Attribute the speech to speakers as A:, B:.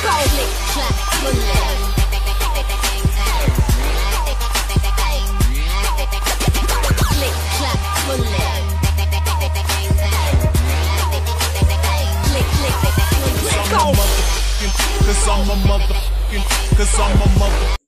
A: Click, clap, bullet. Click, clap, bullet. Click, click, bullet. Go.
B: Cause I'm a motherfucking